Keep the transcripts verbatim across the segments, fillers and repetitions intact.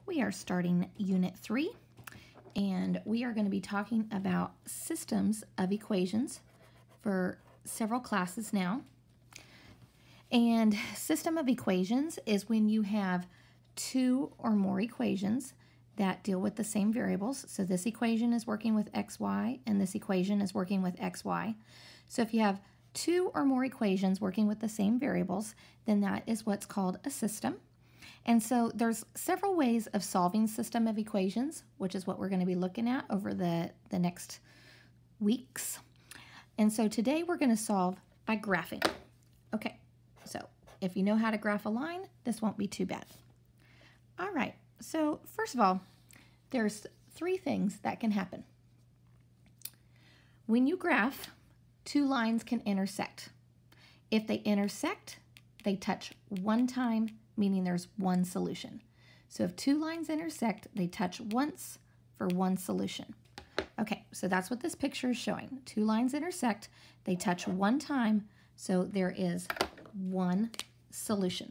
We are starting Unit three, and we are going to be talking about systems of equations for several classes now. And system of equations is when you have two or more equations that deal with the same variables. So this equation is working with xy, and this equation is working with xy. So if you have two or more equations working with the same variables, then that is what's called a system. And so there's several ways of solving system of equations, which is what we're going to be looking at over the, the next weeks. And so today we're going to solve by graphing. Okay, so if you know how to graph a line, this won't be too bad. All right, so first of all, there's three things that can happen. When you graph, two lines can intersect. If they intersect, they touch one time, meaning there's one solution. So if two lines intersect, they touch once for one solution. Okay, so that's what this picture is showing. Two lines intersect, they touch one time, so there is one solution.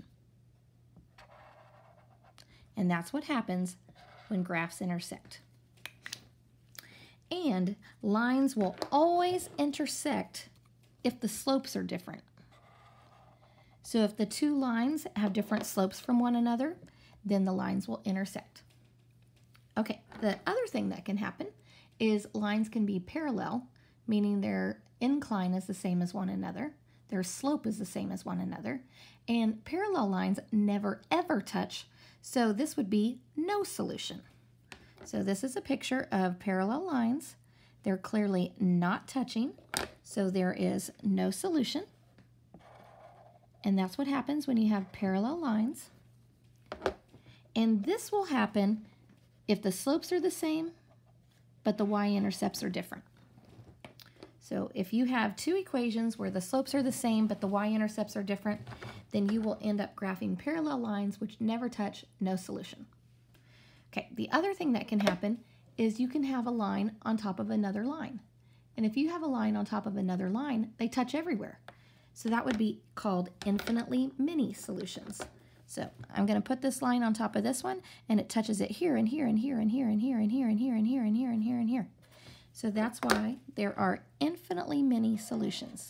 And that's what happens when graphs intersect. And lines will always intersect if the slopes are different. So if the two lines have different slopes from one another, then the lines will intersect. Okay, the other thing that can happen is lines can be parallel, meaning their incline is the same as one another, their slope is the same as one another, and parallel lines never ever touch, so this would be no solution. So this is a picture of parallel lines. They're clearly not touching, so there is no solution. And that's what happens when you have parallel lines. And this will happen if the slopes are the same, but the y-intercepts are different. So if you have two equations where the slopes are the same, but the y-intercepts are different, then you will end up graphing parallel lines which never touch, no solution. Okay, the other thing that can happen is you can have a line on top of another line. And if you have a line on top of another line, they touch everywhere. So that would be called infinitely many solutions. So I'm going to put this line on top of this one, and it touches it here and here and here and here and here and here and here and here and here and here and here. So that's why there are infinitely many solutions.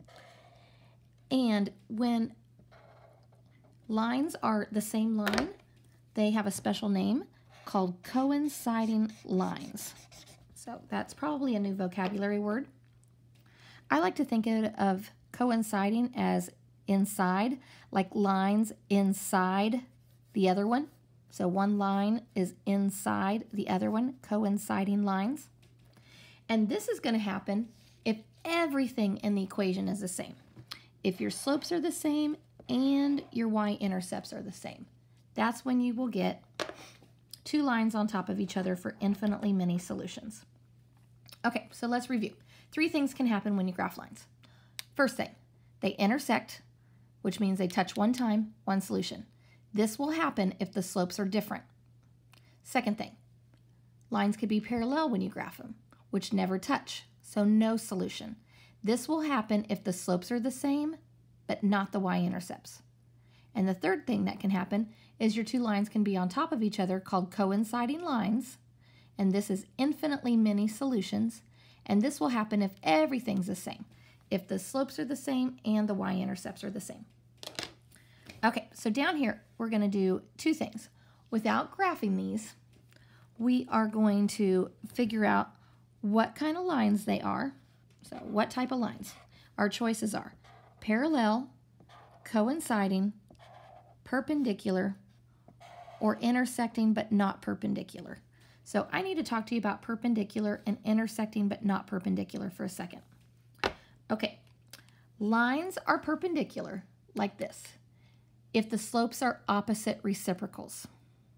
And when lines are the same line, they have a special name called coinciding lines. So that's probably a new vocabulary word. I like to think of coinciding as inside, like lines inside the other one. So one line is inside the other one, coinciding lines. And this is going to happen if everything in the equation is the same. If your slopes are the same and your y-intercepts are the same. That's when you will get two lines on top of each other for infinitely many solutions. Okay, so let's review. Three things can happen when you graph lines. First thing, they intersect, which means they touch one time, one solution. This will happen if the slopes are different. Second thing, lines could be parallel when you graph them, which never touch, so no solution. This will happen if the slopes are the same, but not the y-intercepts. And the third thing that can happen is your two lines can be on top of each other called coinciding lines, and this is infinitely many solutions, and this will happen if everything's the same, if the slopes are the same and the y-intercepts are the same. Okay, so down here, we're going to do two things. Without graphing these, we are going to figure out what kind of lines they are. So what type of lines? Our choices are parallel, coinciding, perpendicular, or intersecting but not perpendicular. So I need to talk to you about perpendicular and intersecting but not perpendicular for a second. Okay, lines are perpendicular like this if the slopes are opposite reciprocals.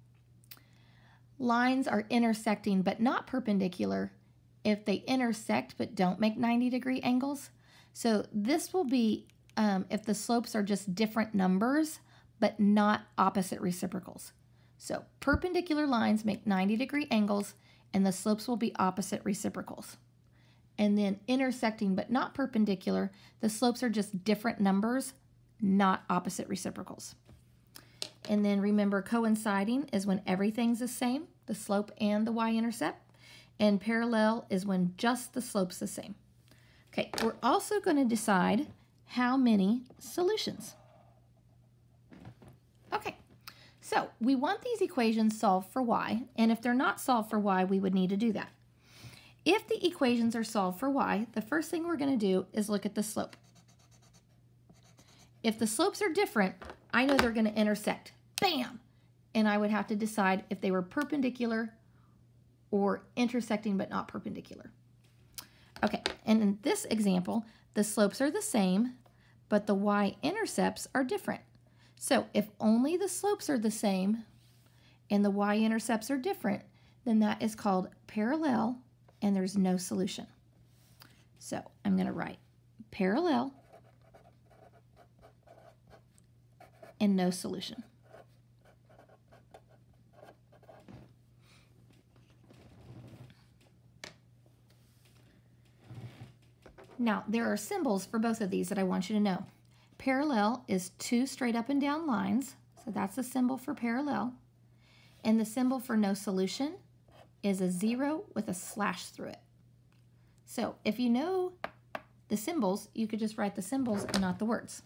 Lines are intersecting but not perpendicular if they intersect but don't make ninety degree angles. So this will be um, if the slopes are just different numbers but not opposite reciprocals. So perpendicular lines make ninety degree angles and the slopes will be opposite reciprocals. And then intersecting but not perpendicular, the slopes are just different numbers, not opposite reciprocals. And then remember, coinciding is when everything's the same, the slope and the y-intercept. And parallel is when just the slope's the same. Okay, we're also going to decide how many solutions. Okay, so we want these equations solved for y, and if they're not solved for y, we would need to do that. If the equations are solved for y, the first thing we're going to do is look at the slope. If the slopes are different, I know they're going to intersect. Bam! And I would have to decide if they were perpendicular or intersecting but not perpendicular. Okay, and in this example, the slopes are the same, but the y-intercepts are different. So if only the slopes are the same and the y-intercepts are different, then that is called parallel and there's no solution. So I'm going to write parallel and no solution. Now, there are symbols for both of these that I want you to know. Parallel is two straight up and down lines, so that's the symbol for parallel. And the symbol for no solution is a zero with a slash through it. So if you know the symbols, you could just write the symbols and not the words.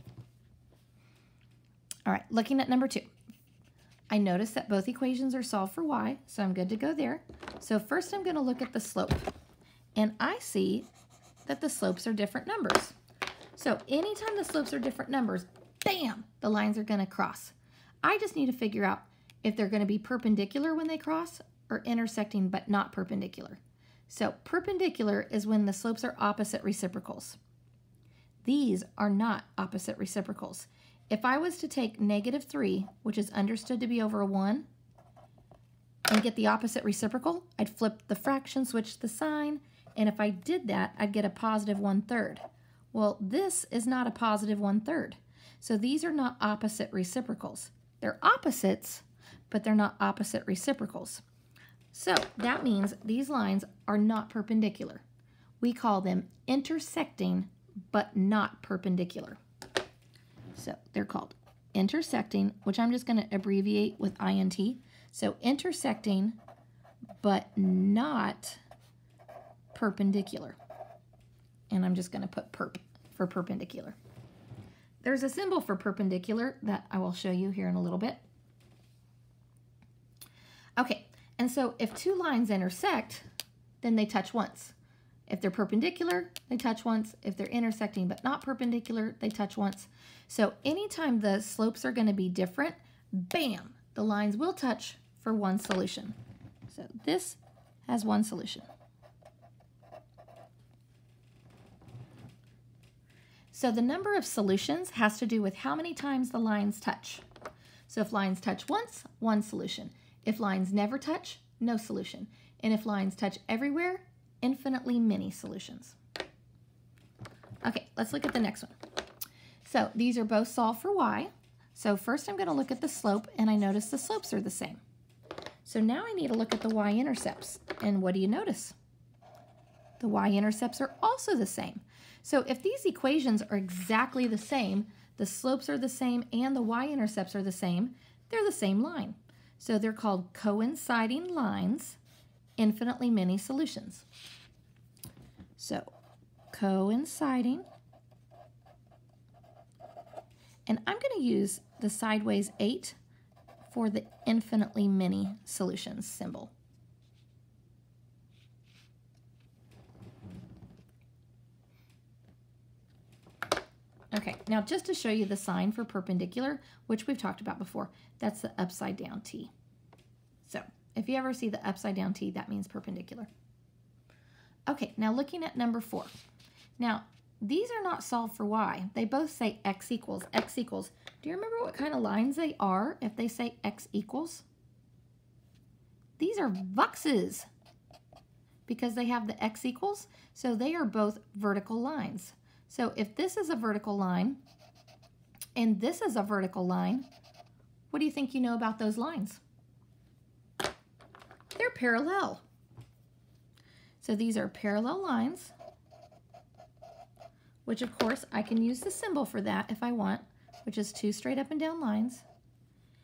All right, looking at number two. I notice that both equations are solved for y, so I'm good to go there. So first I'm going to look at the slope. And I see that the slopes are different numbers. So anytime the slopes are different numbers, bam, the lines are going to cross. I just need to figure out if they're going to be perpendicular when they cross or intersecting but not perpendicular. So perpendicular is when the slopes are opposite reciprocals. These are not opposite reciprocals. If I was to take negative three, which is understood to be over a one, and get the opposite reciprocal, I'd flip the fraction, switch the sign, and if I did that, I'd get a positive one-third. Well, this is not a positive one-third. So these are not opposite reciprocals. They're opposites, but they're not opposite reciprocals. So that means these lines are not perpendicular. We call them intersecting, but not perpendicular. So they're called intersecting, which I'm just going to abbreviate with I N T. So intersecting, but not perpendicular. And I'm just going to put perp for perpendicular. There's a symbol for perpendicular that I will show you here in a little bit. Okay, and so if two lines intersect, then they touch once. If they're perpendicular, they touch once. If they're intersecting but not perpendicular, they touch once. So anytime the slopes are going to be different, bam, the lines will touch for one solution. So this has one solution. So the number of solutions has to do with how many times the lines touch. So if lines touch once, one solution. If lines never touch, no solution. And if lines touch everywhere, infinitely many solutions. Okay, let's look at the next one. So these are both solved for y. So first I'm going to look at the slope, and I notice the slopes are the same. So now I need to look at the y-intercepts. And what do you notice? The y-intercepts are also the same. So if these equations are exactly the same, the slopes are the same and the y-intercepts are the same, they're the same line. So they're called coinciding lines, infinitely many solutions. So coinciding, and I'm going to use the sideways eight for the infinitely many solutions symbol. Okay, now just to show you the sign for perpendicular, which we've talked about before, that's the upside down T. So if you ever see the upside down T, that means perpendicular. Okay, now looking at number four. Now, these are not solved for y. They both say x equals, x equals. Do you remember what kind of lines they are if they say x equals? These are vuxes because they have the x equals, so they are both vertical lines. So if this is a vertical line and this is a vertical line, what do you think you know about those lines? They're parallel. So these are parallel lines, which of course I can use the symbol for that if I want, which is two straight up and down lines.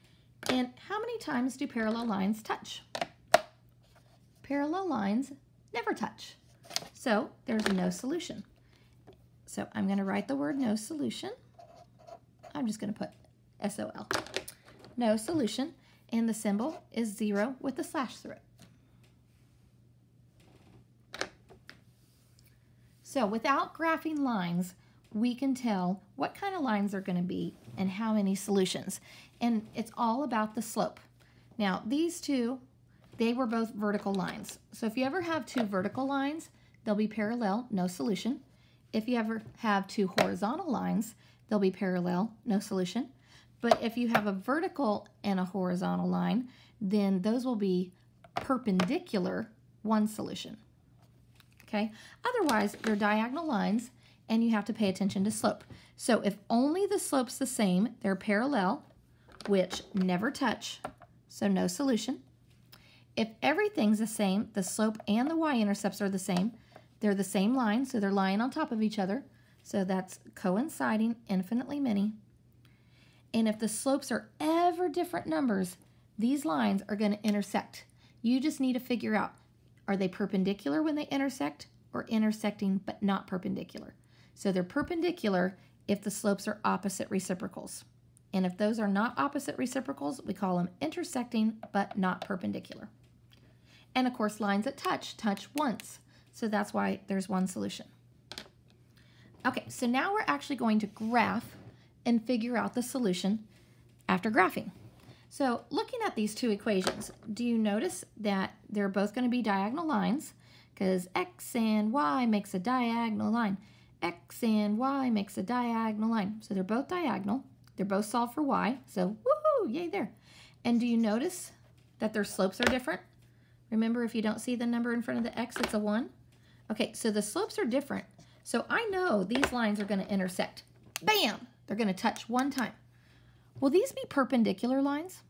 how many times do parallel lines touch? Parallel lines never touch. So there's no solution. So I'm going to write the word no solution. I'm just going to put S O L. No solution. And the symbol is zero with a slash through it. So without graphing lines, we can tell what kind of lines are going to be and how many solutions. And it's all about the slope. Now, these two, they were both vertical lines. So if you ever have two vertical lines, they'll be parallel, no solution. If you ever have two horizontal lines, they'll be parallel, no solution. But if you have a vertical and a horizontal line, then those will be perpendicular, one solution. Okay? Otherwise, they're diagonal lines, and you have to pay attention to slope. So if only the slope's the same, they're parallel, which never touch, so no solution. If everything's the same, the slope and the y-intercepts are the same, they're the same line, so they're lying on top of each other. So that's coinciding, infinitely many. And if the slopes are ever different numbers, these lines are going to intersect. You just need to figure out, are they perpendicular when they intersect or intersecting but not perpendicular? So they're perpendicular if the slopes are opposite reciprocals. And if those are not opposite reciprocals, we call them intersecting but not perpendicular. And of course, lines that touch, touch once. So that's why there's one solution. Okay, so now we're actually going to graph and figure out the solution after graphing. So looking at these two equations, do you notice that they're both going to be diagonal lines? Because x and y makes a diagonal line. X and y makes a diagonal line. So they're both diagonal. They're both solved for y. So woohoo, yay there. And do you notice that their slopes are different? Remember, if you don't see the number in front of the x, it's a one. Okay, so the slopes are different. So I know these lines are going to intersect. Bam! They're going to touch one time. Will these be perpendicular lines?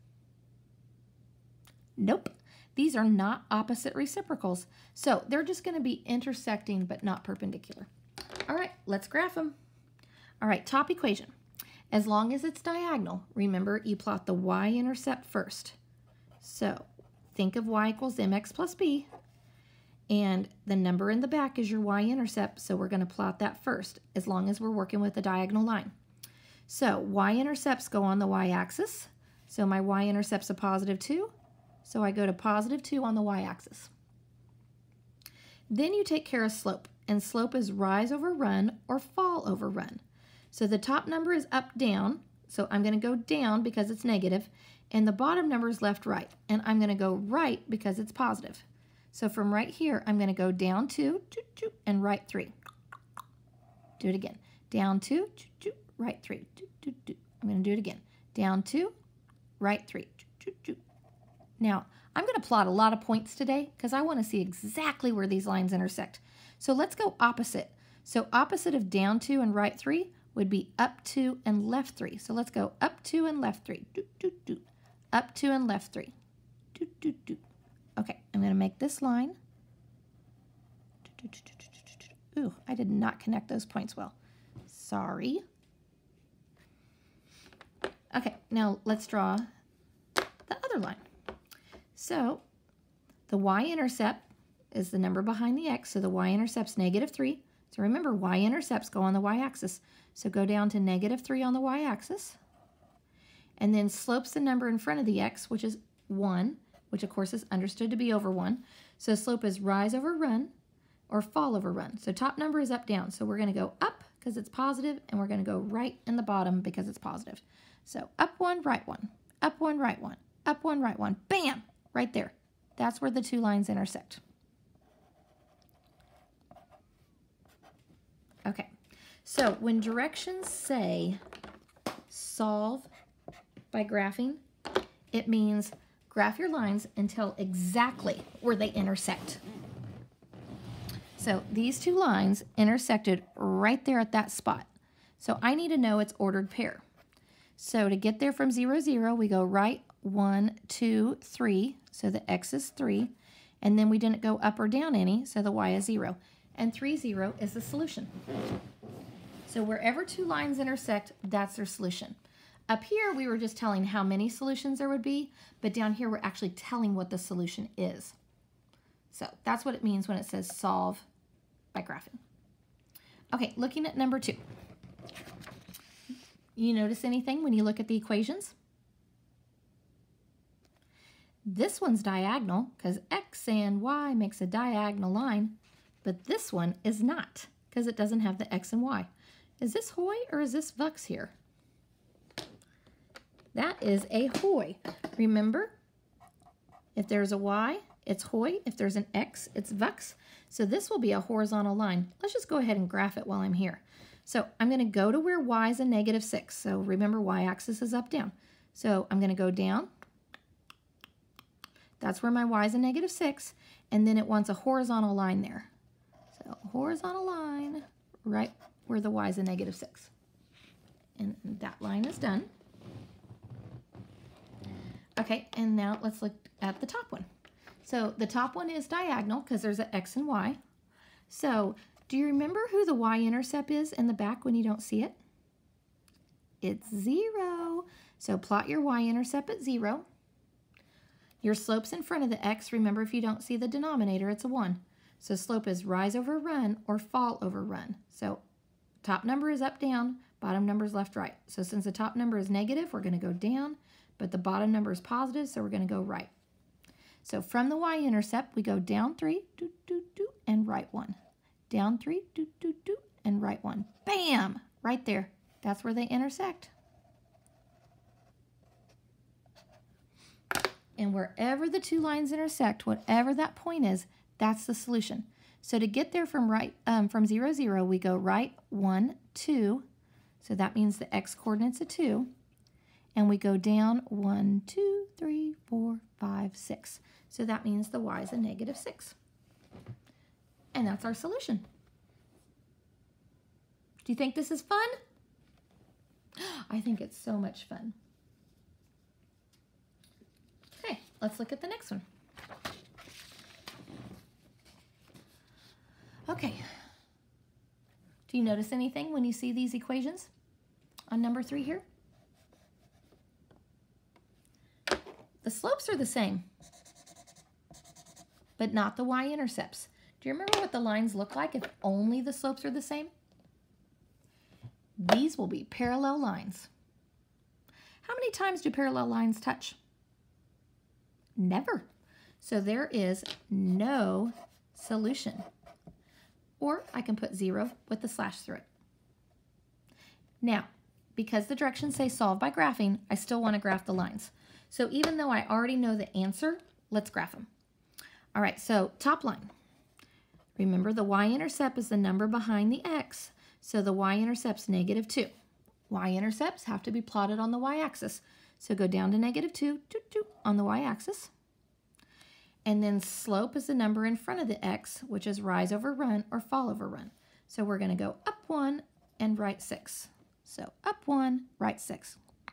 Nope. These are not opposite reciprocals. So they're just going to be intersecting but not perpendicular. All right, let's graph them. All right, top equation. As long as it's diagonal, remember you plot the y-intercept first. So think of y equals mx plus b. And the number in the back is your y-intercept, so we're going to plot that first, as long as we're working with a diagonal line. So y-intercepts go on the y-axis, so my y-intercept's a positive two, so I go to positive two on the y-axis. Then you take care of slope, and slope is rise over run or fall over run. So the top number is up, down, so I'm going to go down because it's negative, and the bottom number is left, right, and I'm going to go right because it's positive. So from right here, I'm going to go down two, and right three. Do it again. Down two, right three. I'm going to do it again. Down two, right three. Now, I'm going to plot a lot of points today because I want to see exactly where these lines intersect. So let's go opposite. So opposite of down two and right three would be up two and left three. So let's go up two and left three. Up two and left three. Okay, I'm going to make this line. Ooh, I did not connect those points well. Sorry. Okay, now let's draw the other line. So the y-intercept is the number behind the x, so the y-intercept's negative three. So remember, y-intercepts go on the y-axis. So go down to negative three on the y-axis. And then slope's the number in front of the x, which is one. Which of course is understood to be over one. So slope is rise over run or fall over run. So top number is up, down. So we're going to go up because it's positive, and we're going to go right in the bottom because it's positive. So up one, right one, up one, right one, up one, right one. Bam! Right there. That's where the two lines intersect. Okay. So when directions say solve by graphing, it means graph your lines until exactly where they intersect. So these two lines intersected right there at that spot. So I need to know its ordered pair. So to get there from zero, zero, we go right, one, two, three. So the x is three. And then we didn't go up or down any, so the y is zero. And three, zero is the solution. So wherever two lines intersect, that's their solution. Up here, we were just telling how many solutions there would be, but down here, we're actually telling what the solution is. So that's what it means when it says solve by graphing. Okay, looking at number two. You notice anything when you look at the equations? This one's diagonal because x and y makes a diagonal line, but this one is not because it doesn't have the x and y. Is this Hoy or is this Vux here? That is a Hoy. Remember, if there's a y, it's Hoy. If there's an x, it's Vux. So this will be a horizontal line. Let's just go ahead and graph it while I'm here. So I'm going to go to where y is a negative six. So remember, y-axis is up, down. So I'm going to go down. That's where my y is a negative six. And then it wants a horizontal line there. So horizontal line right where the y is a negative six. And that line is done. Okay, and now let's look at the top one. So the top one is diagonal because there's an x and y. So do you remember who the y-intercept is in the back when you don't see it? It's zero. So plot your y-intercept at zero. Your slope's in front of the x. Remember, if you don't see the denominator, it's a one. So slope is rise over run or fall over run. So top number is up, down. Bottom number is left, right. So since the top number is negative, we're going to go down. But the bottom number is positive, so we're going to go right. So from the y-intercept, we go down three, doo, doo, doo, and right one. Down three, doo, doo, doo, and right one. Bam! Right there. That's where they intersect. And wherever the two lines intersect, whatever that point is, that's the solution. So to get there from right um, from zero, zero, we go right, one, two. So that means the x-coordinate's a two. And we go down one, two, three, four, five, six. So that means the y is a negative six. And that's our solution. Do you think this is fun? I think it's so much fun. Okay, let's look at the next one. Okay. Do you notice anything when you see these equations on number three here? The slopes are the same, but not the y-intercepts. Do you remember what the lines look like if only the slopes are the same? These will be parallel lines. How many times do parallel lines touch? Never. So there is no solution. Or I can put zero with the slash through it. Now, because the directions say solve by graphing, I still want to graph the lines. So even though I already know the answer, let's graph them. All right, so top line. Remember, the y-intercept is the number behind the x, so the y-intercept's negative two. Y-intercepts have to be plotted on the y-axis. So go down to negative two doo, doo, on the y-axis. And then slope is the number in front of the x, which is rise over run or fall over run. So we're going to go up one and right six. So up one, right six.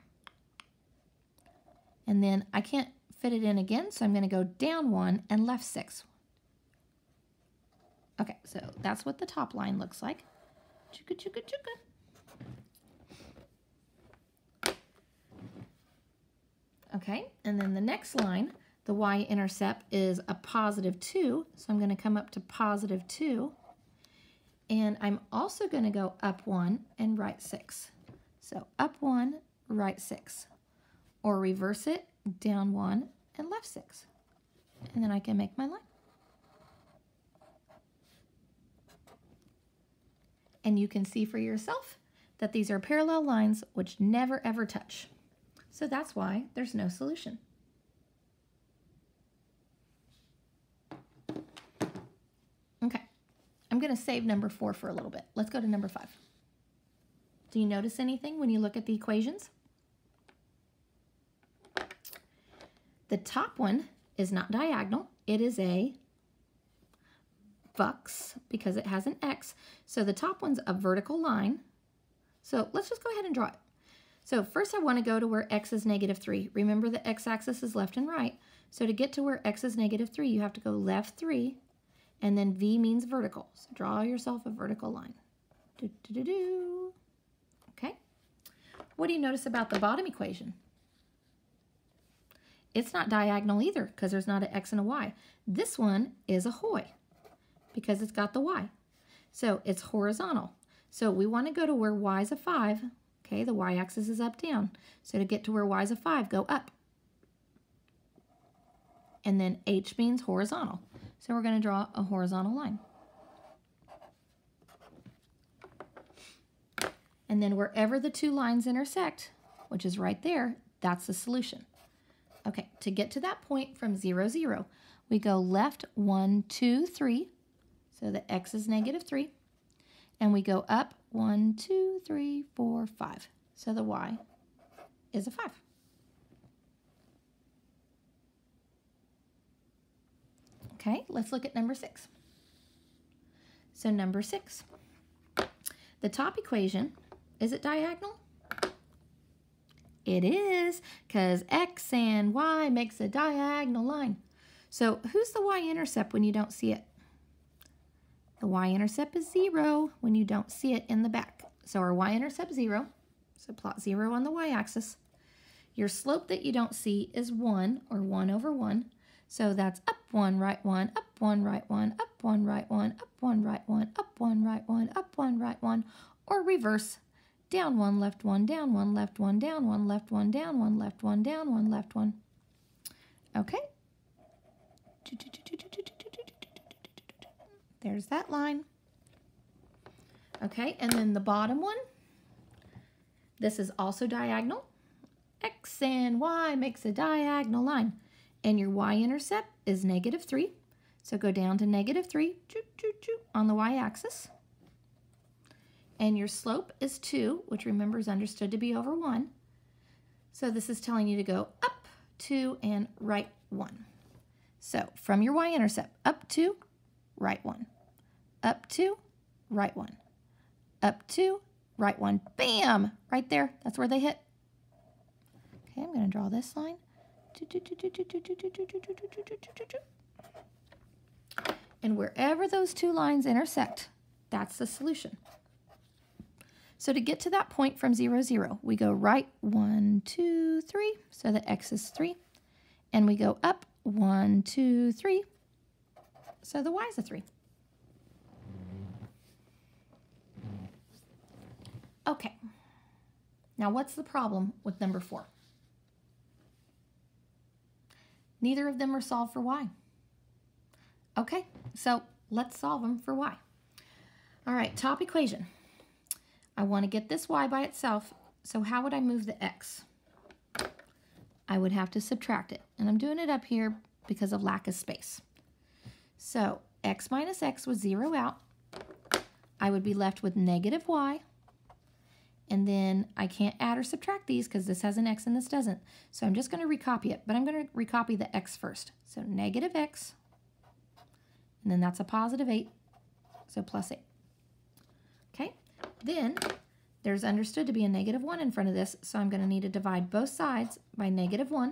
And then I can't fit it in again, so I'm going to go down one and left six. Okay, so that's what the top line looks like. Chugga, chugga, chugga. Okay, and then the next line, the y-intercept is a positive two, so I'm going to come up to positive two. And I'm also going to go up one and right six. So up one, right six. Or reverse it, down one and left six. And then I can make my line. And you can see for yourself that these are parallel lines which never ever touch. So that's why there's no solution. Okay, I'm going to save number four for a little bit. Let's go to number five. Do you notice anything when you look at the equations? The top one is not diagonal. It is a Vux because it has an X. So the top one's a vertical line. So let's just go ahead and draw it. So first I want to go to where X is negative three. Remember the X-axis is left and right. So to get to where X is negative three, you have to go left three, and then V means vertical. So draw yourself a vertical line. Do, do, do, do. Okay. What do you notice about the bottom equation? It's not diagonal either because there's not an x and a y. This one is a hoy because it's got the y. So it's horizontal. So we want to go to where y is a five. Okay, the y-axis is up, down. So to get to where y is a five, go up. And then h means horizontal. So we're going to draw a horizontal line. And then wherever the two lines intersect, which is right there, that's the solution. Okay, to get to that point from zero, zero, we go left one, two, three. So the x is negative three. And we go up one, two, three, four, five. So the y is a five. Okay, let's look at number six. So number six, the top equation, is it diagonal? It is, because x and y makes a diagonal line. So who's the y-intercept when you don't see it? The y-intercept is zero when you don't see it in the back. So our y-intercept zero, so plot zero on the y-axis. Your slope that you don't see is one, or one over one. So that's up one, right one, up one, right one, up one, right one, up one, right one, up one, right one, up one, right one, or reverse. Down one, left one, down one, left one, down one, left one, down one, left one, down one, left one. Okay. There's that line. Okay, and then the bottom one, this is also diagonal. X and y makes a diagonal line. And your y-intercept is negative three. So go down to negative three choo, choo, choo, on the y-axis. And your slope is two, which remember is understood to be over one. So this is telling you to go up two and right one. So from your y-intercept, up two, right one. Up two, right one. Up two, right one. Bam! Right there. That's where they hit. Okay, I'm going to draw this line. And wherever those two lines intersect, that's the solution. So to get to that point from zero, zero, we go right one, two, three. So the x is three. And we go up one, two, three. So the y is a three. Okay. Now what's the problem with number four? Neither of them are solved for y. Okay, so let's solve them for y. All right, top equation. I want to get this y by itself, so how would I move the x? I would have to subtract it, and I'm doing it up here because of lack of space. So x minus x would zero out. I would be left with negative y, and then I can't add or subtract these because this has an x and this doesn't. So I'm just going to recopy it, but I'm going to recopy the x first. So negative x, and then that's a positive eight, so plus eight. Okay, then there's understood to be a negative one in front of this, so I'm going to need to divide both sides by negative one.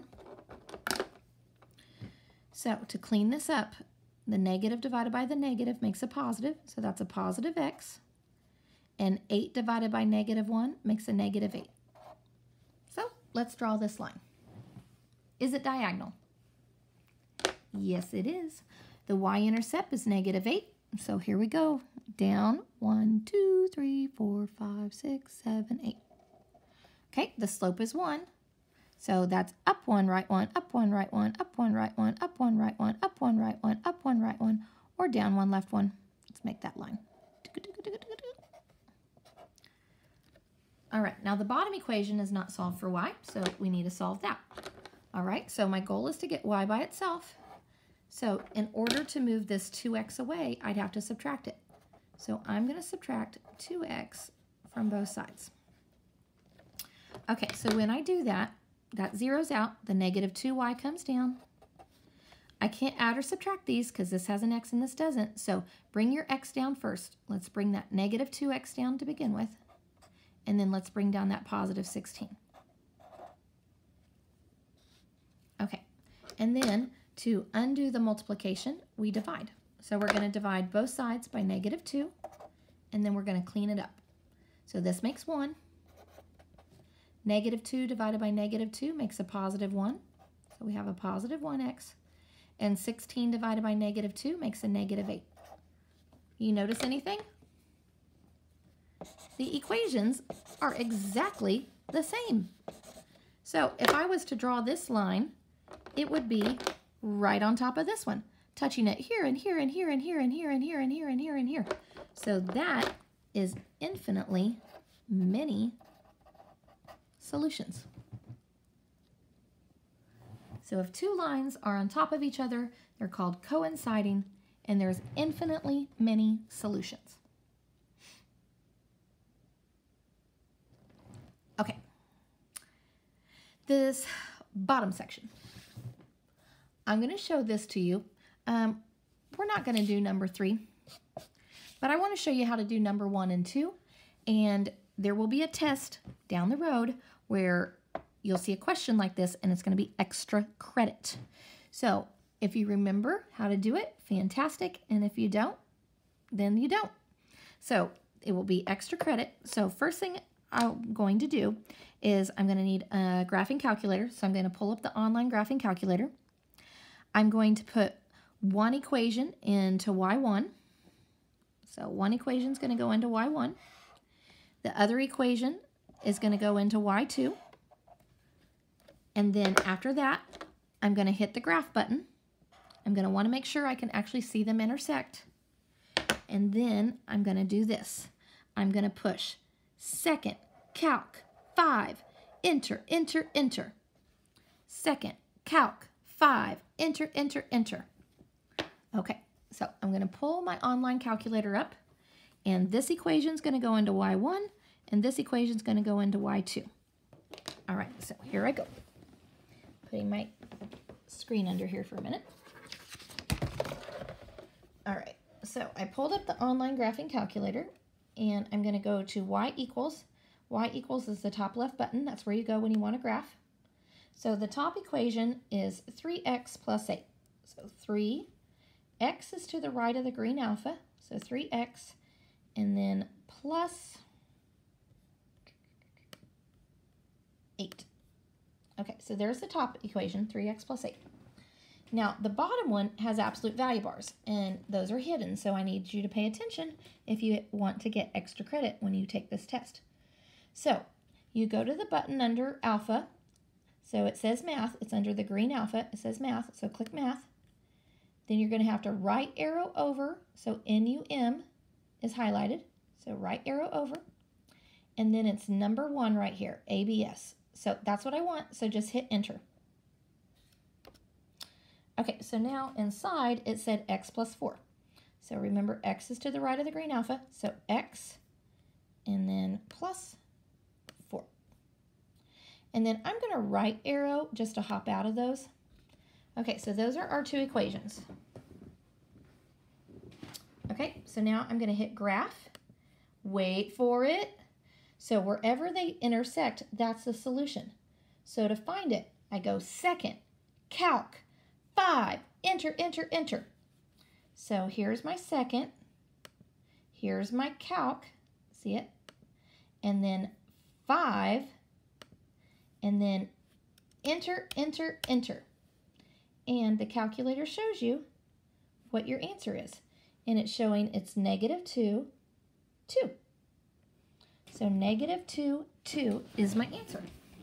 So to clean this up, the negative divided by the negative makes a positive, so that's a positive x. And eight divided by negative one makes a negative eight. So let's draw this line. Is it diagonal? Yes, it is. The y-intercept is negative eight. So here we go. Down one, two, three, four, five, six, seven, eight. Okay, the slope is one. So that's up one, right one, up one, right one, up one, right one, up one, right one, up one, right one, up one, right one, or down one, left one. Let's make that line. All right, now the bottom equation is not solved for y, so we need to solve that. All right, so my goal is to get y by itself. So in order to move this two x away, I'd have to subtract it. So I'm going to subtract two x from both sides. Okay, so when I do that, that zeroes out, the negative two y comes down. I can't add or subtract these because this has an x and this doesn't, so bring your x down first. Let's bring that negative two x down to begin with. And then let's bring down that positive sixteen. Okay, and then to undo the multiplication, we divide. So we're going to divide both sides by negative two, and then we're going to clean it up. So this makes one. Negative two divided by negative two makes a positive one. So we have a positive one x. And sixteen divided by negative two makes a negative eight. You notice anything? The equations are exactly the same. So if I was to draw this line, it would be right on top of this one, touching it here and here and here and here and here and here and here and here and here. So that is infinitely many solutions. So if two lines are on top of each other, they're called coinciding, and there's infinitely many solutions. Okay, this bottom section. I'm going to show this to you. Um, we're not going to do number three, but I want to show you how to do number one and two, and there will be a test down the road where you'll see a question like this, and it's going to be extra credit. So if you remember how to do it, fantastic, and if you don't, then you don't. So it will be extra credit. So first thing I'm going to do is I'm going to need a graphing calculator. So I'm going to pull up the online graphing calculator. I'm going to put one equation into y one. So one equation is going to go into y one. The other equation is going to go into y two. And then after that, I'm going to hit the graph button. I'm going to want to make sure I can actually see them intersect. And then I'm going to do this. I'm going to push second, calc, five, enter, enter, enter. Second, calc, five, enter, enter, enter. Okay, so I'm going to pull my online calculator up, and this equation is going to go into y one, and this equation is going to go into y two. All right, so here I go. Putting my screen under here for a minute. All right, so I pulled up the online graphing calculator, and I'm going to go to y equals. Y equals is the top left button. That's where you go when you want to graph. So the top equation is three x plus eight. So three, x is to the right of the green alpha, so three x, and then plus eight. Okay, so there's the top equation, three x plus eight. Now, the bottom one has absolute value bars, and those are hidden, so I need you to pay attention if you want to get extra credit when you take this test. So, you go to the button under alpha, so it says math, it's under the green alpha, it says math, so click math. Then you're going to have to right arrow over, so N U M is highlighted, so right arrow over, and then it's number one right here, A B S. So that's what I want, so just hit enter. Okay, so now inside it said x plus four. So remember, x is to the right of the green alpha, so x and then plus four. And then I'm going to right arrow just to hop out of those. Okay, so those are our two equations. Okay, so now I'm going to hit graph. Wait for it. So wherever they intersect, that's the solution. So to find it, I go second, calc, five, enter, enter, enter. So here's my second. Here's my calc. See it? And then five. And then enter, enter, enter. And the calculator shows you what your answer is. And it's showing it's negative two, two. So negative two, two is my answer.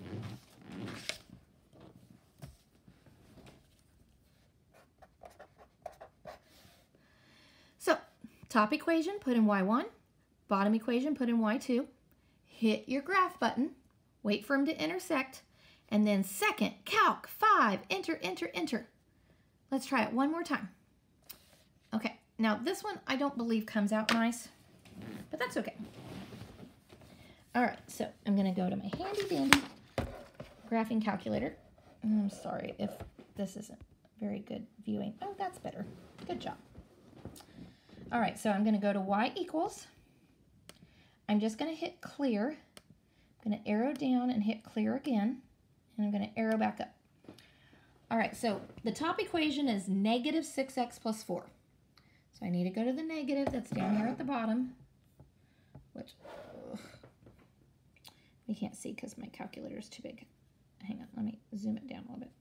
So top equation, put in y one. Bottom equation, put in y two. Hit your graph button. Wait for them to intersect. And then second, calc, five, enter, enter, enter. Let's try it one more time. Okay, now this one I don't believe comes out nice, but that's okay. All right, so I'm going to go to my handy dandy graphing calculator. I'm sorry if this isn't very good viewing. Oh, that's better. Good job. All right, so I'm going to go to y equals. I'm just going to hit clear. I'm going to arrow down and hit clear again, and I'm going to arrow back up. All right, so the top equation is negative six x plus four. So I need to go to the negative that's down here at the bottom, which... Ugh. You can't see because my calculator is too big. Hang on, let me zoom it down a little bit.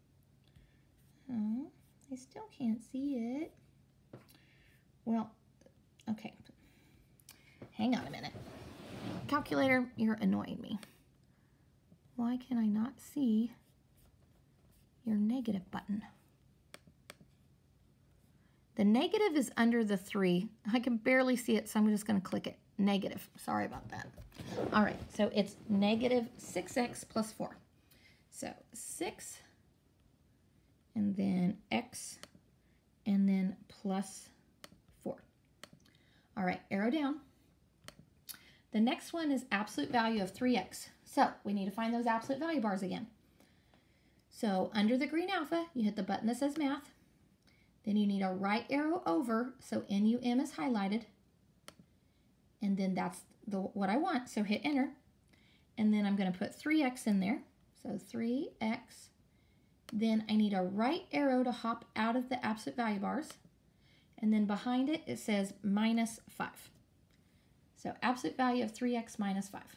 Oh, I still can't see it. Well, okay. Hang on a minute. Calculator, you're annoying me. Why can I not see your negative button? The negative is under the three. I can barely see it, so I'm just going to click it. Negative. Sorry about that. All right, so it's negative six x plus four. So six, and then x, and then plus four. All right, arrow down. The next one is absolute value of three x. So we need to find those absolute value bars again. So under the green alpha, you hit the button that says math. Then you need a right arrow over, so N U M is highlighted. And then that's the what I want, so hit enter. And then I'm going to put three x in there. So three x. Then I need a right arrow to hop out of the absolute value bars. And then behind it, it says minus five. So absolute value of three x minus five.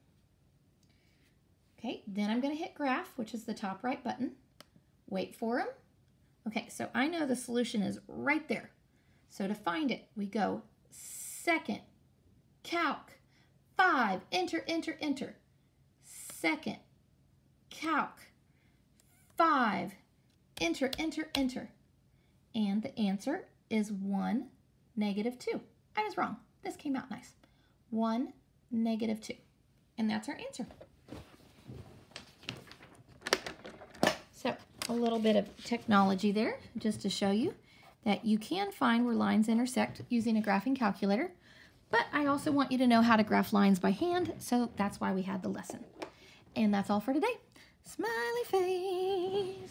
Okay, then I'm going to hit graph, which is the top right button. Wait for them. Okay, so I know the solution is right there. So to find it, we go second, calc, five, enter, enter, enter. Second, calc, five, enter, enter, enter. And the answer is one, negative two. I was wrong. This came out nice. one, negative two. And that's our answer. So a little bit of technology there just to show you that you can find where lines intersect using a graphing calculator. But I also want you to know how to graph lines by hand, so that's why we had the lesson. And that's all for today. Smiley face.